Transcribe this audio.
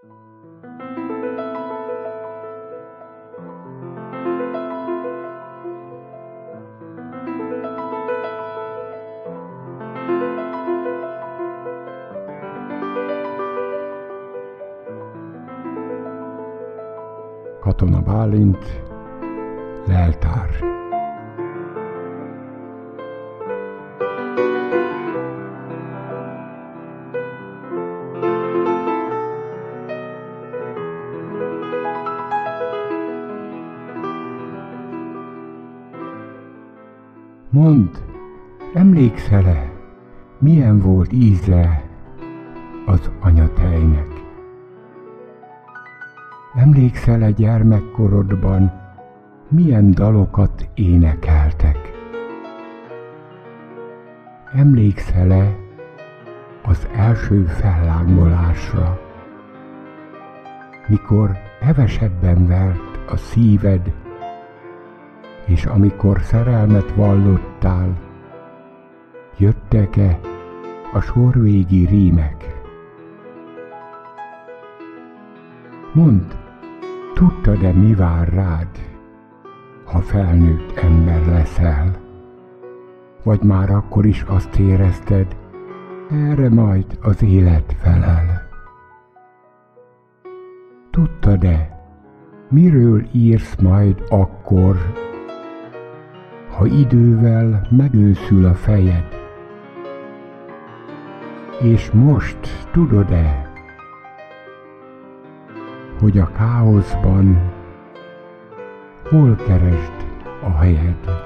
Katona Bálint, leltár. Mondd, emlékszel-e, milyen volt íze az anyatejnek? Emlékszel-e gyermekkorodban, milyen dalokat énekeltek? Emlékszel-e az első fellángolásra, mikor hevesebben vert a szíved, és amikor szerelmet vallottál, jöttek-e a sorvégi rímek? Mondd, tudtad-e, mi vár rád, ha felnőtt ember leszel? Vagy már akkor is azt érezted, erre majd az élet felel? Tudtad-e, miről írsz majd akkor, ha idővel megőszül a fejed? És most tudod-e, hogy a káoszban hol keresd a helyed?